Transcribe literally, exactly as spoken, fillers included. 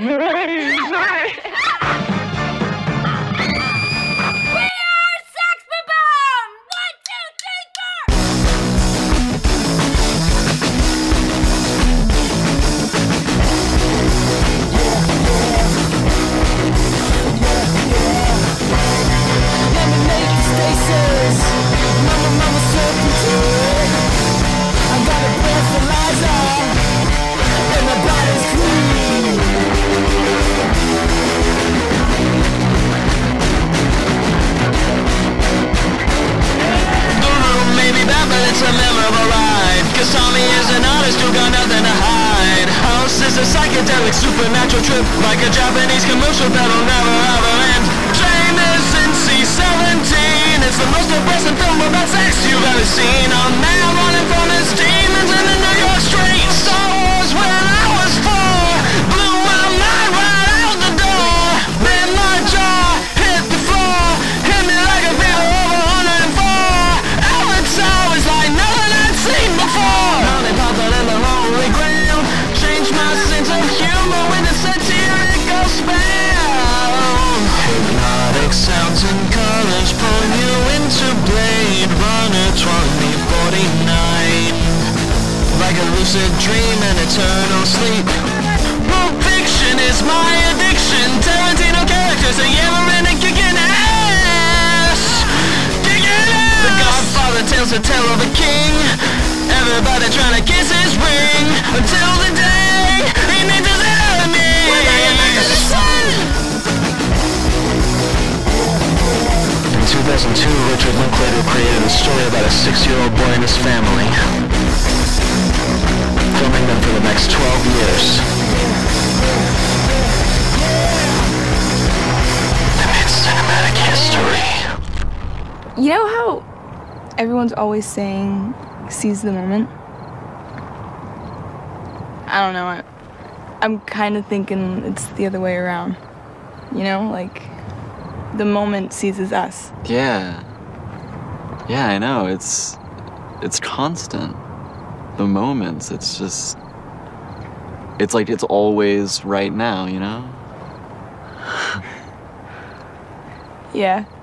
Sex Bob-Omb! One, two, three, four! Laminate stasis. Mama, mama, serpentine. I got a breathalyzer, and my body's clean. The room may be bad, but it's a memorable ride. Cause Tommy is an artist who got nothing to hide. House is a psychedelic supernatural trip, like a Japanese commercial that'll never ever end. Train is in C seventeen. It's the most depressing film about sex you've ever seen. A man running from his demons in the New York streets. Star Wars when I was four blew my mind right out the door. Bit my jaw, hit the floor, hit me like a fever over one hundred four. Avatar was like nothing I'd seen before. Honey Python and the Holy Grail changed my sense of humor with a satirical spell. Hypnotic sounds and colors pull you into Blade Runner twenty forty-nine. Like a lucid dream and eternal sleep. Pulp Fiction is my addiction. Tarantino characters are yammering and kicking ass. Kicking ass! The Godfather tells the tale of a king. Everybody trying to kiss his ring. Until the day he meets his enemy. We're bringing back to the sun. In two thousand two, Richard Linklater created a story about a six-year-old boy and his family, filming them for the next twelve years. That made cinematic history. You know how everyone's always saying, seize the moment? I don't know, I, I'm kind of thinking it's the other way around. You know, like, the moment seizes us. Yeah. Yeah, I know. It's it's constant. The moments, it's just it's like it's always right now, you know? Yeah.